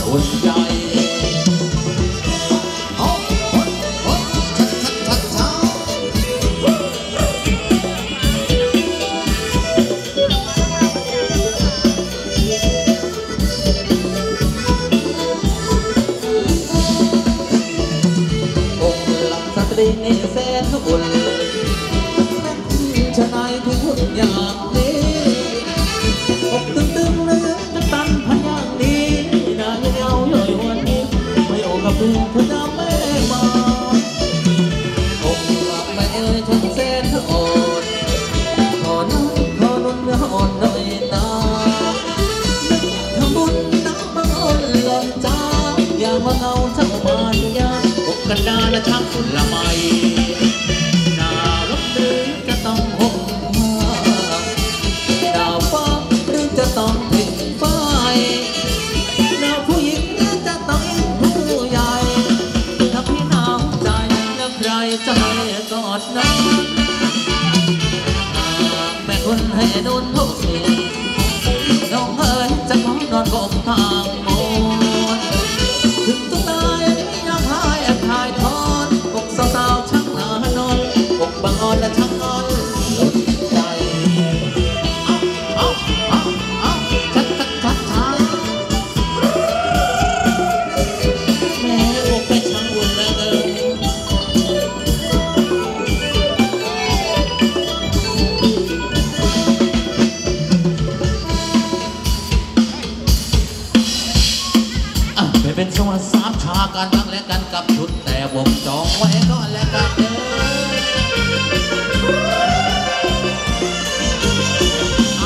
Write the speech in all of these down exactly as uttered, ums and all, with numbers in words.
อุ่นใจนี่แสนอุ่นชะนายถึงหุ่นอย่างนี้อกตึงตึงเนื้อจะตันพันอย่างนี้น่าเย้าย่อยวันนี้ไม่โอกับเพื่อนเพื่อนแม่มาอกหลับไม่เอ่ยฉันแสนอ่อนขอน้ำขอนุ่นเนื้ออ่อนหน่อยนะนึกทำบุญน้ำบังอ่อนหล่นจ้าอย่ามาเงาเจ้าบ้านยาอกกันดาและช่างฝุ่นละไมหน้าลบหรือจะต้องห่มผ้าดาวฟ้าหรือจะต้องผิดไฟหน้าผู้หญิงหรือจะต้องผู้ใหญ่ถ้าพี่หนาวใจแล้วใครจะให้กอดน้องแม่คนให้โดนทุกสิ่งน้องเอ๋ยจะขอนอนกบทางโมนถึงต้องตายยังหายแอบถ่ายทอดอกสาวๆช่างหน้านอนอกบางอ่อนและช่างอ่อนหลุดใจเอาเอาเอาเอาชัดชัดชัดชัดแม่อกเป็นช่างอุ่นแล้วเกินเป็นสวัสดิ์สามชากันทั้งและกันกับชุดแต่วงจองไว้ก็แล้วกันเด้อ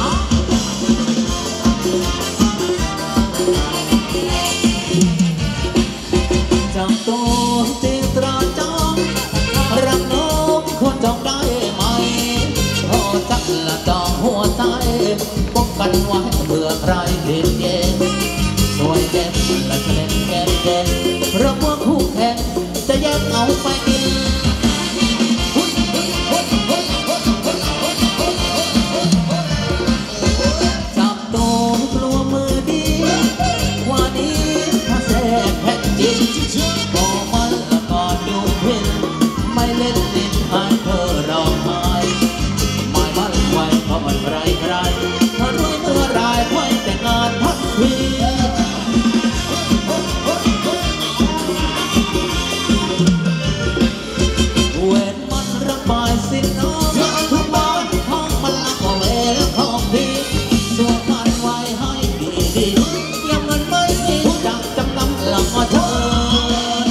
จากตัวตีตราจองรักน้องควรจองได้ไหมพอจักละจองหัวใจป้องกันไว้เบื่อใครผิดเย็นสวยเด่นและเล่นแก่เด่นเพราะว่าคู่แข่งจะแยกเอาไปกินจับตัวกลัวมือดีว่านี้ถ้าแสบแผ่นดินก็มันละก่อนอยู่เพียงไม่เล่นดินให้เธอร้องไห้ไม่มันไว้เพราะมันไรไรถ้ารู้เมื่อไรไว้แต่งานทักทีสิน้องทุกบ้านห้องมันละก็เวลของดีส่วนมันไว้ให้ดีดียังเงินไม่มีจับจำนำละก็เชิญ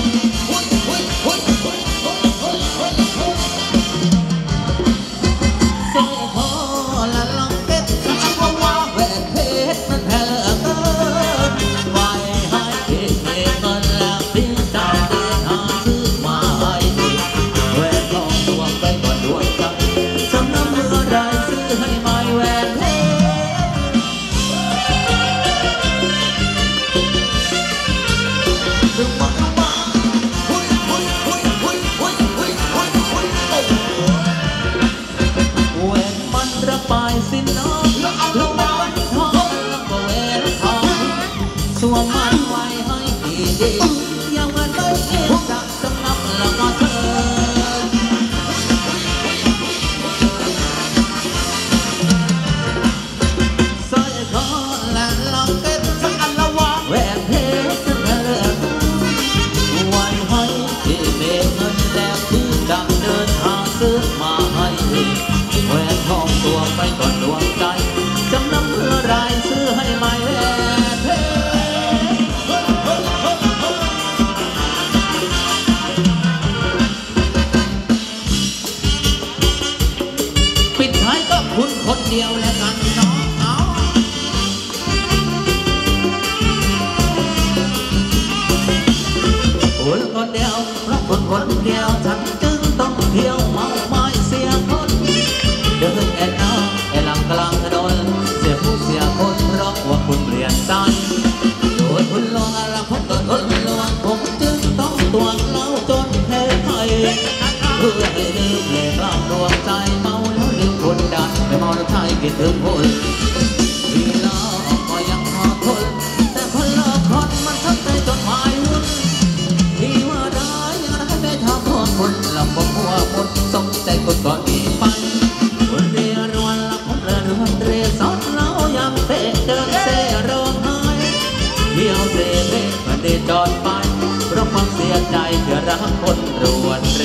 สร้อยคอละลังเพชรชักว่าว่าแหวนเพชรนั้นแพงเกินไว้ให้ดีเงินแล้วดิ้นใจเดินหาซื้อมาให้ดีแหวนทองดวงไปดวงใจจำนำเมื่อไรซื้อให้ไม่แหวนเพชรดึงมาดึงมาหุ้ยหุ้ยหุ้ยหุ้ยหุ้ยหุ้ยหุ้ยหุ้ยแหวนมันระบายสิน้องลงมาทองแล้วก็แหวนทองสวมมันไว้ให้ดีดียังมันไม่เอ็นจะจำนำแล้วก็เธอแหวนเพชรเธอไว้ให้ที่เด็กเงินแล้วคือจังเดินทางซื้อมาให้แหวนทองตัวไปก่อนดวงใจจำนำเมื่อไรซื้อให้ไม่แหวนเพชรปิดท้ายก็คุณคนเดียวแล้วกันเนาะคนคนเดียวรักคนคนเดียวฉันจึงต้องเที่ยวเมาไม้เสียคนเดินแอนนาแอนหลังกลางถนนเสียผู้เสียคนเพราะว่าคุณเปลี่ยนใจโดนคุณลวงอะไรคนโดนคนลวงผมจึงต้องตวงเล่าจนแพ้ไทยเพื่อให้ลืมเลยกล้ามดวงใจเมาแล้วลืมคนดันไม่เมาแล้วใช่กินถึงคนทีละก็ยังพอทนแต่คนละคนมันทั้งเที่ยวเซเว่นประเด็นจอดไปเพราะความเสียใจเพื่อรักคนรวนเร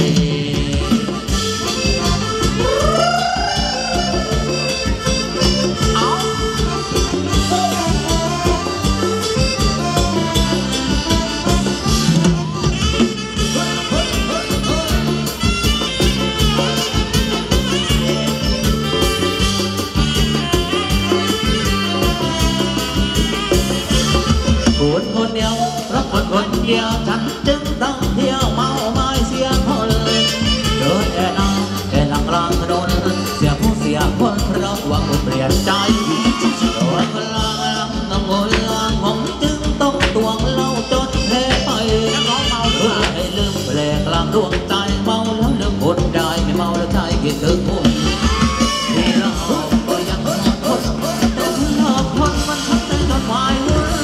คนคนเดียวรักคนคนเดียวฉันจึงต้องเที่ยวเมาไม้เสียคนเดินแอน้ำแอหลังกลางถนนเสียผู้เสียคนเพราะว่าคนเปลี่ยนใจโดนพลังต้องงนลางผมจึงต้องตวงเล่าจนแพ้ไปเพื่อให้ลืมแปลกลางดวงใจเมาแล้วลืมคนได้ไม่เมาแล้วใจคิดถึงคนที่เราก็ยังหลอกคนแต่หลอกคนมันทำให้จนวาย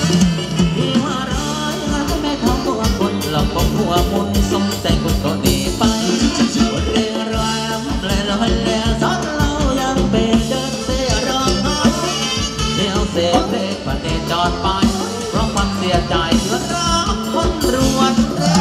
เราก็หัวมุนสมใจคนก็ดีไปคนเรียรอยเลยลอยแล้วสอนเรายังเป็นเดินเสียร้องไห้เที่ยวเสียเล็กประเด็นจอดไปเพราะความเสียใจเพื่อรักคนรวนเร่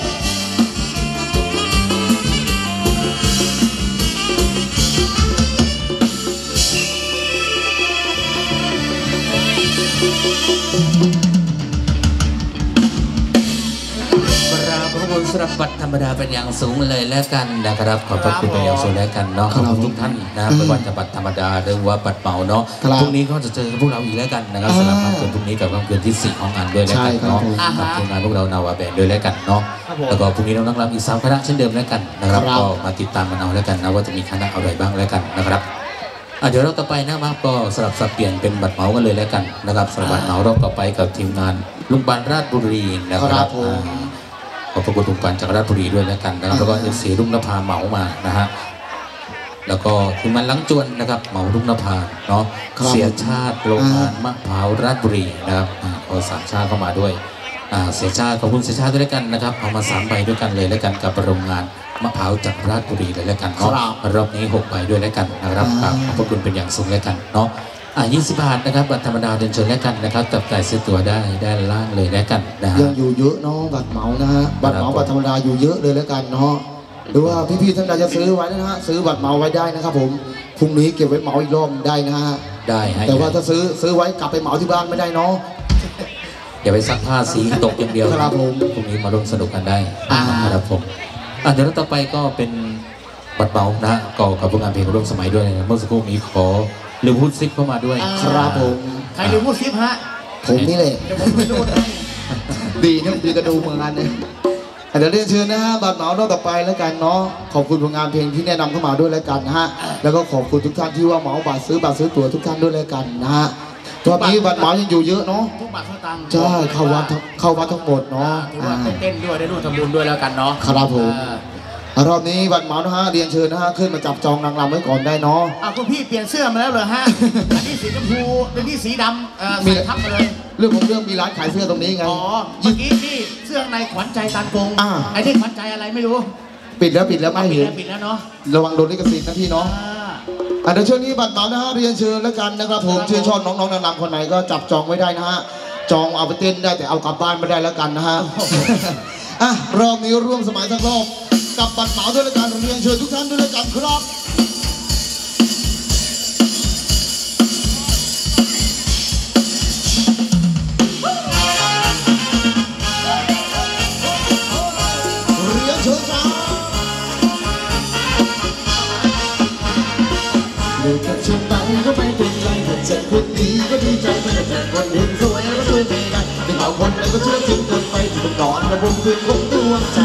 สำหรับบัตรธรรมดาเป็นอย่างสูงเลยแล้วกันนะครับขอบพระคุณเป็นอย่างสูงแล้วกันเนาะขอบคุณทุกท่านนะไม่ว่าจะบัตรธรรมดาหรือว่าบัตรเป่าเนาะพรุ่งนี้ก็จะเจอพวกเราอีกแล้วกันนะครับสำหรับค่ำคืนพรุ่งนี้กับค่ำคืนที่สี่ของงานด้วยแล้วกันเนาะกับทีมงานพวกเรานาวาแบนด์ด้วยแล้วกันเนาะแล้วก็พรุ่งนี้น้องนักรำอีกสามคณะเช่นเดิมแล้วกันนะครับก็มาติดตามกันเอาแล้วกันนะว่าจะมีคณะอะไรบ้างแล้วกันนะครับเดี๋ยวเราต่อไปนะครับก็สลับสับเปลี่ยนเป็นบัตรเหมากันเลยแล้วกันนะครับสำหรับบัตรเหมารอบต่อไปกับทีมงานลุงปานราชบุรีนะครับขอบคุณทุกการจากราชบุรีด้วยแล้วกันนะครับแล้วก็เอฟซีรุ่งนภาเหมามานะฮะแล้วก็ทีมงานลังจวนนะครับเหมารุ่งนภาเนาะเสียชาติโรงงานมะพร้าวราชบุรีนะครับเอาสามชาติเข้ามาด้วยเสียชาติขอบคุณเสียชาติด้วยกันนะครับเอามาสามใบด้วยกันเลยแล้วกันกับโรงงานมะพร้าวจากราชบุรีเลยแล้วกันเนาะรอบนี้หกใบด้วยแล้วกันนะครับขอบคุณเป็นอย่างสูงแล้วกันเนาะอ่ายี่สิบบาทนะครับบัตรธรรมดาเดินชนแล้วกันนะครับจับจ่ายซื้อตั๋วได้ได้ล่างเลยแล้วกันนะฮะยังอยู่เยอะเนาะบัตรเหมานะฮะบัตรเหมาบัตรธรรมดาอยู่เยอะเลยแล้วกันเนาะหรือว่าพี่ๆท่านใดจะซื้อไว้นะฮะซื้อบัตรเหมาไว้ได้นะครับผมพรุ่งนี้เก็บไว้เหมาอีกรอบได้นะฮะได้แต่ว่าถ้าซื้อซื้อไว้กลับไปเหมาที่บ้านไม่ได้เนาะอย่าไปซักผ้าสีตกอย่างเดียวครับผมพรุ่งนี้มาร่วมสนุกกันได้ครับผมอ่ะเดี๋ยวต่อไปก็เป็นบัตรเหมานะก่อกับผลงานเพลงร่วมสมัยด้วยเมื่อสักครู่นี้ขอลืมพูดซิปเข้ามาด้วยครับผมใครลืมพูดซิปฮะผมนี่แหละดีนะดีกระดูเหมือนกันเลยเดี๋ยวเรียนเชิญนะฮะบัตรเหมารอบต่อไปแล้วกันเนาะขอบคุณผลงานเพลงที่แนะนำเข้ามาด้วยแล้วกันนะฮะแล้วก็ขอบคุณทุกท่านที่ว่าเหมาบัตรซื้อบัตรซื้อตั๋วทุกท่านด้วยแล้วกันนะฮะตอนนี้บัตรเหมายังอยู่เยอะเนาะทุกบัตรทุกตังค์ใช่เข้าวัดเข้าวัดทั้งหมดเนาะเต้นด้วยได้ร่วมทำบุญด้วยแล้วกันเนาะครับผมรอบนี้บัตรเหมานะฮะเรียนเชิญนะฮะขึ้นมาจับจองนางรำไว้ก่อนได้เนาะอ้าวคุณพี่เปลี่ยนเสื้อมาแล้วเหรอฮะอันนี้สีชมพูอันนี้สีดำมีทับมาเลยเรื่องของเรื่องมีร้านขายเสื้อตรงนี้ไงอ๋อเมื่อกี้นี่เสื้อในขวัญใจตันกงไอ้ที่ขวัญใจอะไรไม่รู้ปิดแล้วปิดแล้วไม่เห็นปิดแล้วเนาะระวังโดนลิขสิทธิ์นะพี่เนาะอ่ะเดี๋ยวช่วงนี้บัตรเหมานะฮะเรียนเชิญแล้วกันนะครับผมชื่นชอบน้องๆนางรำคนไหนก็จับจองไว้ได้นะฮะจองเอาไปเต้นได้แต่เอากลับบ้านไม่ได้แล้วกันนะฮะอ่ะรอบนี้ร่วมสมัยทั้งรอบกับบัตรเหมาด้วยกันเรียนเชิญทุกท่านด้วยกันครับเรียนเชิญครับเลิกกับฉันไปก็ไม่เป็นไรแต่เจ็บคนดีก็ดีใจแต่เจ็บคนเห็นสวยก็ช่วยไม่ได้เป็นเอาคนแล้วก็เชื่อจริงเกินไปที่ต้องนอนระบมคืนคงดวงใจ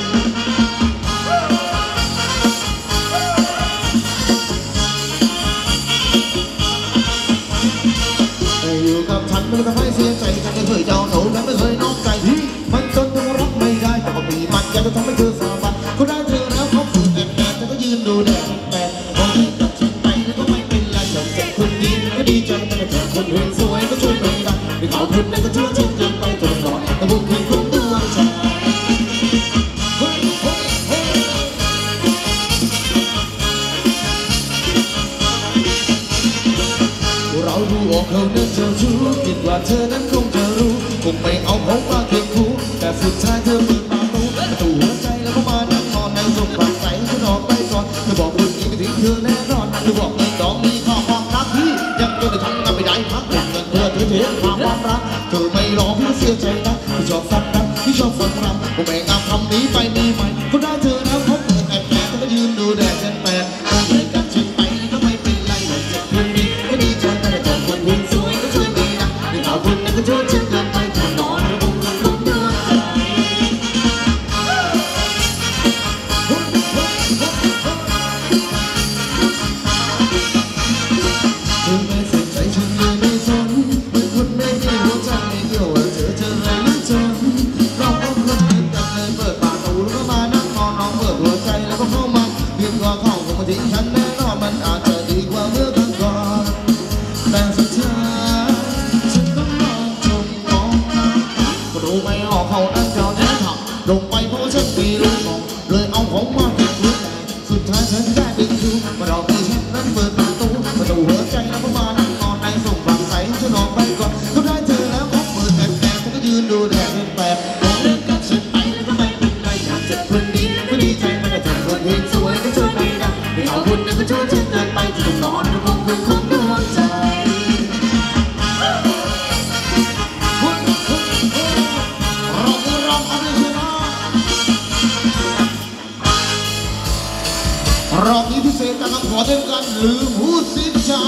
อยู่กับฉันมันทำให้เสียใจฉันไม่เคยเจ้าโถฉันไม่เคยนอกใจมันจนต้องรักไม่ได้แต่ก็มีมันอยากจะทำให้เธอสาบานก็ได้เธอแล้วเขาฝืนแอบแอบแต่ก็ยืนดูแดดแปดพอที่กับฉันไปแล้วก็ไม่เป็นไรแต่เจ็บคนดีก็ดีใจแต่เจ็บคนเห็นสวยก็ช่วยไม่ได้ไม่เขาคืนแล้วก็เชื่อจริงเกินไปจนนอนแต่บุญที่คุณดวงใจเราดูออกเขาเดินเจ้าชู้คิดว่าเธอนั้นคงจะรู้คงไม่เอาผมมาเคียงคู่แต่สุดท้ายเธอเปิดประตูประตูหัวใจแล้วก็มานั่งนอนในสมบัติใส่ฉันออกไปก่อนเธอบอกคนนี้ไม่ถึงเธอแน่นอนเธอบอกเงินดองมีข้อความรักที่ยังจนจะทำงานไม่ได้พักเงินเงินเธอเธอเทความรักเธอไม่รอพี่เสียใจนะพี่ชอบฟังรักพี่ชอบฟังรำผมไม่งามคำนี้ไปมีใหม่คนได้เธอแล้วเขาเปิดแอบแอบเธอก็ยืนดูแดดฉันแปดเลยกันฉันไปก็ไม่เป็นไรหรอกเจ็บเพื่อนดีก็ดีใจแต่แต่คนหุ่นสวยก็ช่วยดีนะที่เขาคุณนั่นก็ช่วยฉันเกินไปถ้านอนระบมระบมเธอเธอไม่สนใจฉันเลยไม่สนเหมือนคนไม่มีหัวใจไม่เกี่ยวเธอเธอเลยไม่จนเราก็คนเดียวกันเลยเปิดประตูแล้วก็มานั่งนอนน้องเปิดหัวใจแล้วก็เข้ามาเพียงว่าเข้าคงมาทิ้งฉันแน่นอนมันอาจจะดีกว่าเมื่อครั้งก่อนแต่สุดท้ายฉันต้องนอนจมกองก็ดูไม่ออกเขานั่งจอดฉันขับลงไปเพราะฉันไม่รู้มองเลยเอาของมาเก็บไว้สุดท้ายฉันได้ดึงชูมาดอกที่ฉันนั้นเปิดประตูประตูหัวใจแล้วก็มานั่งนอนในส่งฝังใสฉันออกไปก่อนก็ได้เธอแล้วเขาเปิดแอบแอบฉันก็ยืนดูแดดเป็นแบบบอกเลิกกับฉันไปแล้วก็ไม่เป็นไรอยากจะคนดีก็ดีใจมันแต่คนเห็นสวยก็ช่วยไม่ได้ไม่เอาคุณนั่นก็ช่วยฉันเกินไปที่ต้องนอนระบมเป็นของดวงใจเราคือเราเอาไปชนะรอบนี้พิเศษการขอเต้นกันหรือพูดสิจ้า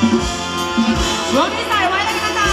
ช่วงนี้ใส่ไว้เลยนะจ๊ะ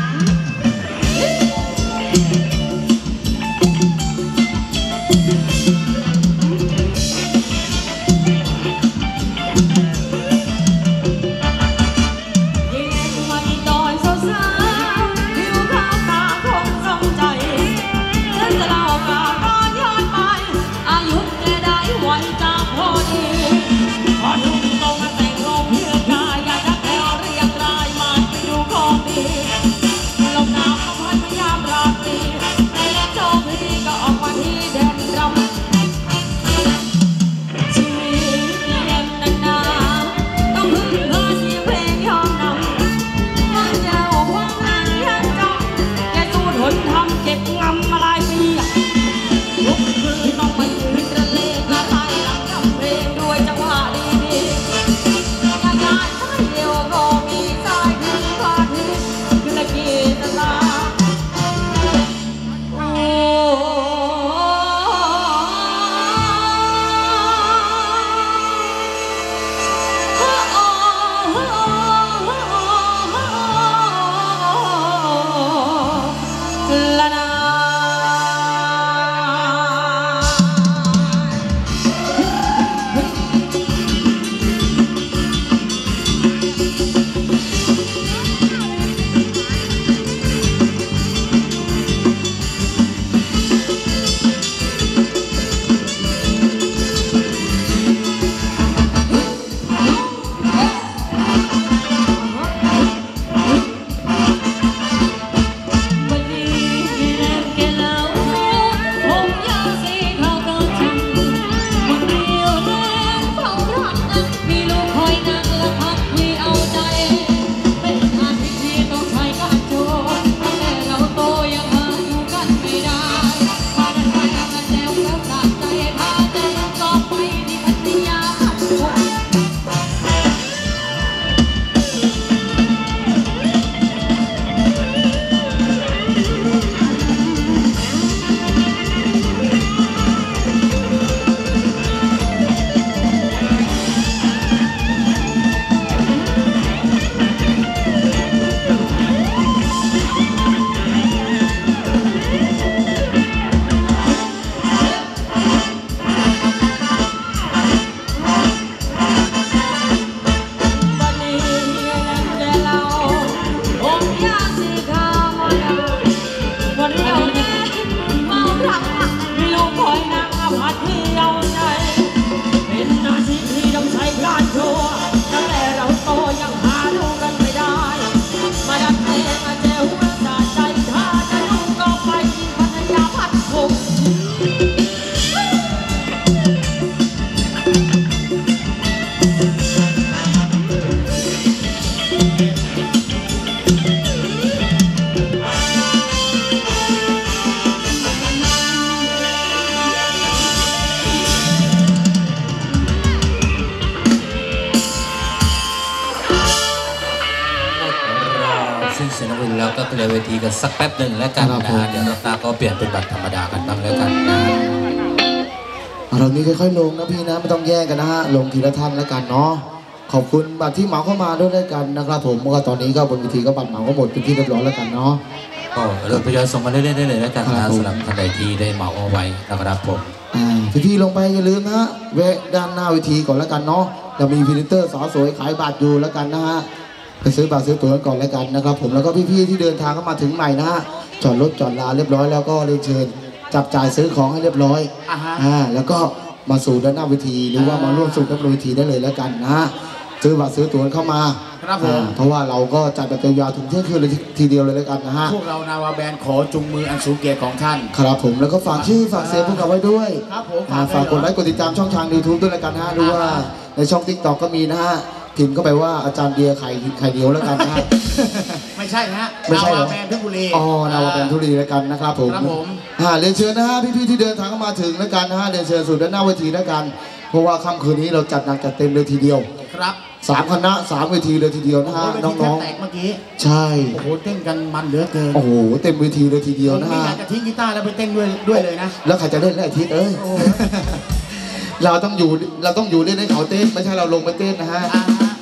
แล้วก็เลยเวทีกันสักแป๊บหนึ่งแล้วกันนะฮะเดี๋ยวเราตาก็เปลี่ยนเป็นบัตรธรรมดากันบ้างแล้วกันนะเรานี้ค่อยๆลงนะพี่นะไม่ต้องแย่งกันนะฮะลงทีละท่านแล้วกันเนาะขอบคุณบัตรที่เหมาเข้ามาด้วยแล้วกันนะครับผมเมื่อตอนนี้ก็บนเวทีก็บัตรเหมาก็หมดเป็นที่เรียบร้อยแล้วกันเนาะก็เริ่มทยอยส่งมาเรื่อยๆได้เลยแล้วกันนะสำหรับท่านใดที่ได้เหมาเอาไว้นะครับผมพี่ๆลงไปอย่าลืมนะฮะแวะด้านหน้าเวทีก่อนแล้วกันเนาะจะมีพรีเซนเตอร์สาวสวยขายบัตรอยู่แล้วกันนะฮะไปซื้อบัตรซื้อตั๋วก่อนแล้วกันนะครับผมแล้วก็พี่ๆที่เดินทางเข้ามาถึงใหม่นะฮะจอดรถจอดลาเรียบร้อยแล้วก็เรียนเชิญจับจ่ายซื้อของให้เรียบร้อยอ่าแล้วก็มาสู่ด้านหน้าเวทีหรือว่ามาร่วมสู่ด้านเวทีได้เลยแล้วกันนะฮะซื้อบัตรซื้อตั๋วเข้ามาครับผมเพราะว่าเราก็จัดแบบยาวๆถึงเที่ยงคืนเลยทีเดียวเลยแล้วกันนะฮะพวกเรานาวาแบนขอจุงมืออันสูงเกียรติของท่านครับผมแล้วก็ฝากชื่อฝากเสียงพวกเราไว้ด้วยครับผมฝากกดไลค์กดติดตามช่องทาง ยูทูบ ด้วยแล้วกันนะฮะหรือว่าในช่อง ติ๊กต็อก ก็มีนะฮะพิมพ์เข้าไปว่าอาจารย์เดียไข่ไข่เดียวแล้วกันนะฮะไม่ใช่ฮะนาวาแบนเพชรบุรีอ๋อนาวาแบนเพชรบุรีแล้วกันนะครับผมครับผมเรียนเชิญนะฮะพี่ๆที่เดินทางเข้ามาถึงแล้วกันนะฮะเรียนเชิญสู่ด้านหน้าเวทีแล้วกันเพราะว่าค่ำคืนนี้เราจัดหนักจัดเต็มเลยทีเดียวครับสามคณะสามเวทีเลยทีเดียวนะฮะน้องๆแตกเมื่อกี้ใช่โอ้โหเต้นกันมันเหลือเกินโอ้โหเต็มเวทีเลยทีเดียวนะฮะอยากจะทิ้งกีตาร์แล้วไปเต้นด้วยด้วยเลยนะแล้วใครจะเล่นได้ทิศเอ้ยเราต้องอยู่เราต้องอยู่เล่นให้เขาเต้นไม่ใช่เราลงไปเต้นนะฮะ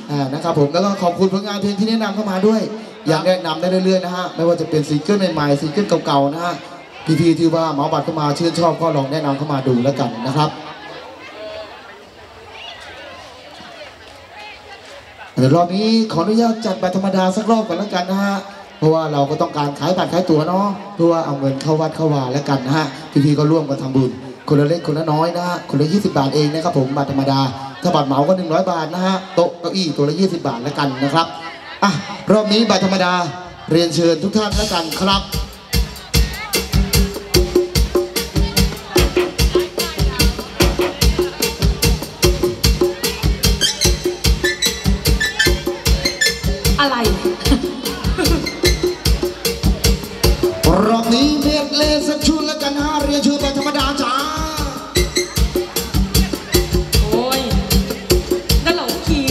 อ่านะครับผมแล้วก็ขอบคุณผลงานเพลงที่แนะนำเข้ามาด้วยอยากแนะนำได้เรื่อยๆนะฮะไม่ว่าจะเป็นซิงเกิลใหม่ๆซิงเกิลเก่าๆนะฮะพี่ๆที่ว่าเหมาบัตรเข้ามาชื่นชอบก็ลองแนะนำเข้ามาดูแล้วกันนะครับเดี๋ยวรอบนี้ขออนุญาตจัดบัตรธรรมดาสักรอบก่อนแล้วกันนะฮะเพราะว่าเราก็ต้องการขายบัตรขายตั๋วเนาะเพื่อว่าเอาเงินเข้าวัดเข้าวาแล้วกันนะฮะพี่ๆก็ร่วมกันทำบุญคนละเล็กคนละน้อยนะฮะคนละยี่สิบบาทเองนะครับผมบัตรธรรมดาถ้าบัตรเหมาก็หนึ่งร้อยบาทนะฮะโต๊ะเก้าอี้ตัวละยี่สิบบาทแล้วกันนะครับอ่ะรอบนี้บัตรธรรมดาเรียนเชิญทุกท่านแล้วกันครับอะไรรอบนี้เมดเลสักชุดแล้วกันฮะเรียนเชิญบัตรธรรมดาจ้าโอ้ยนั่นเหรอขี่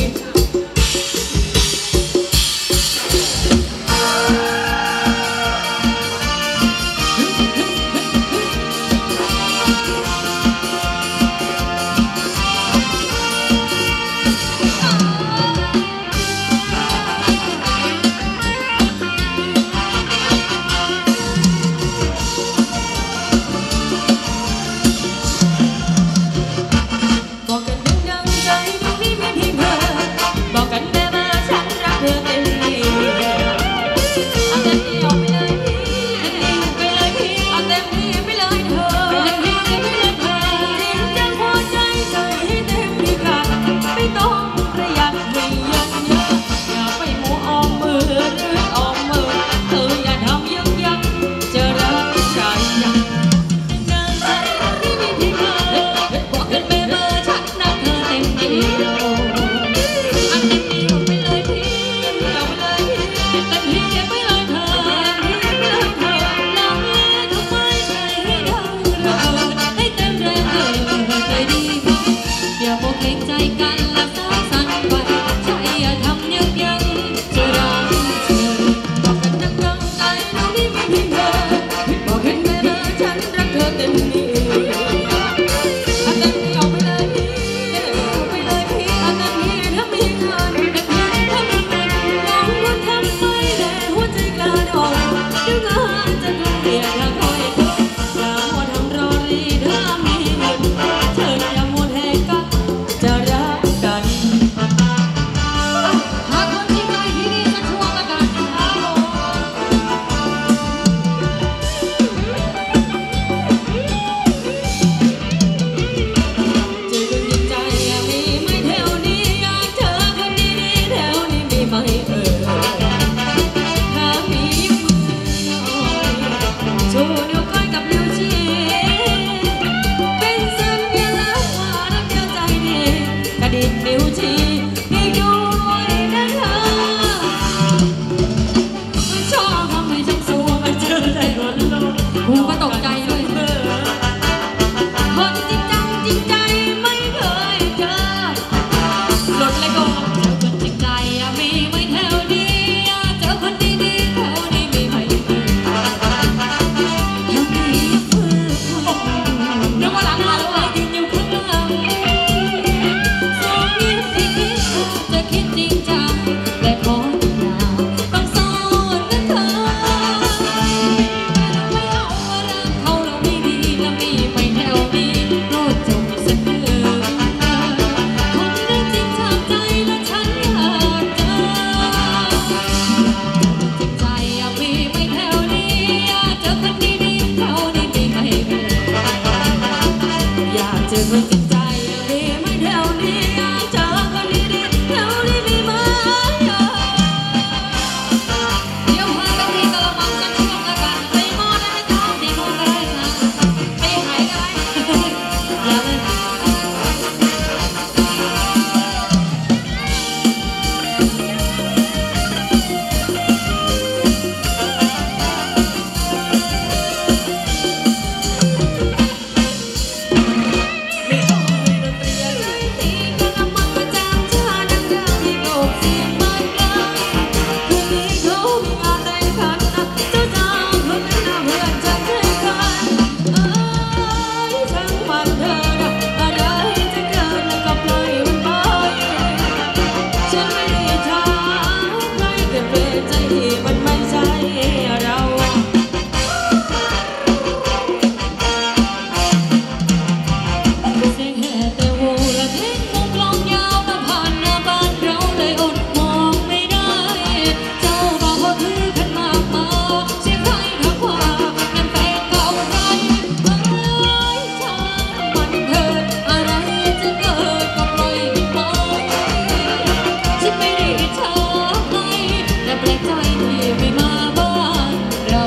ใจที่ไม่มาบ้านเรา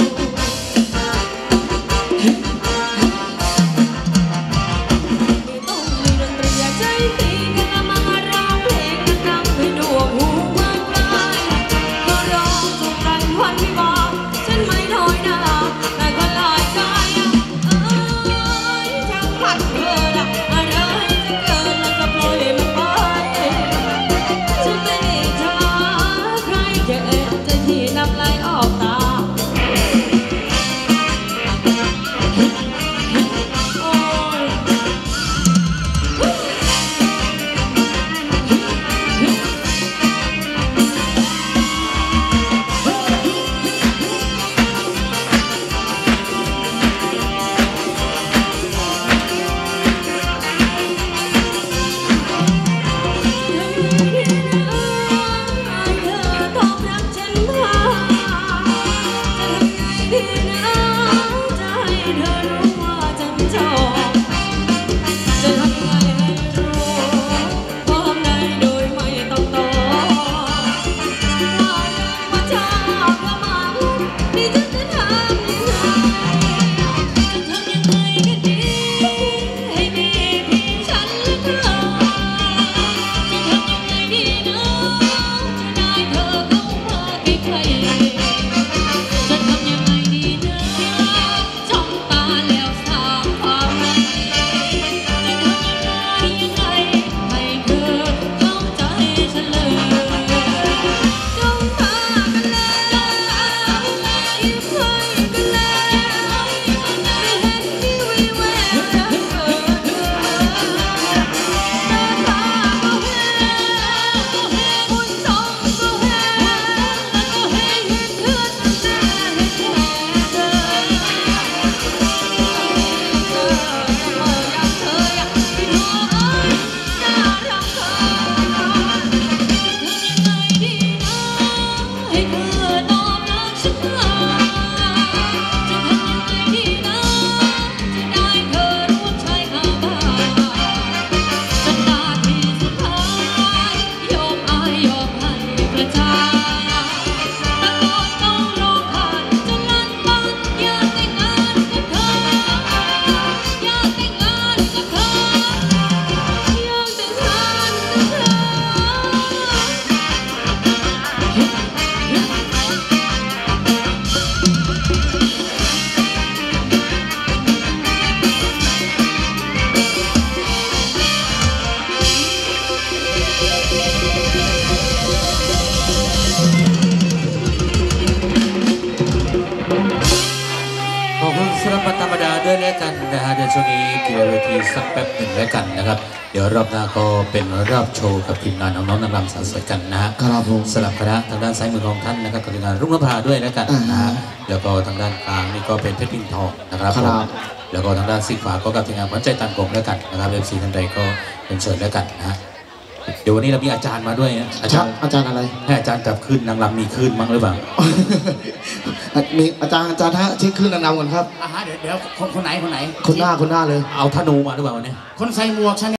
ต้องมีดนตรีใจตีกันมาร้องเพลงดังๆให้ดวงหูเมื่อไกลก็ร้องทุกกันวันวิวาฉันไม่น้อยหน้าแต่ก็หลายใจเอ้ยช่างพัดเธอละอะไรจะเกิดแล้วก็ปล่อยมันไปฉันไม่ได้ช้าใครแค่ใจที่น้ำไหลออกตาโอ้ยขอบคุณสำหรับธรรมดาด้วยแล้วกันนะฮะเดี๋ยวช่วงนี้เกี่ยวเวทีสักแป๊บหนึ่งแล้วกันนะครับเดี๋ยวรอบหน้าก็เป็นรอบโชว์กับทีมงานน้องๆนางรำสาวสวยกันนะฮะครับผมสลับคณะทางด้านซ้ายมือของท่านนะครับกับทีมงานรุ่งนภาด้วยแล้วกันนะฮะแล้วก็ทางด้านกลางนี่ก็เป็นเพชรพินทองนะครับผมแล้วก็ทางด้านซีขวาก็กับทีมงานขวัญใจตันกงแล้วกันนะครับเอฟซีท่านใดก็เป็นเชิญแล้วกันนะฮะเดี๋ยววันนี้เรามีอาจารย์มาด้วยนะอาจารย์อาจารย์อะไรให้อาจารย์จับขึ้นนางรำมีขึ้นมั้งหรือเปล่ามีอาจารย์อาจารย์ฮะเช็คขึ้นนำๆก่อนครับอ่าฮะเดี๋ยวเดี๋ยวคนคนไหนคนไหนคนหน้าคนหน้าเลยเอาธนูมาหรือเปล่าวันนี้คนใส่หมวกฉัน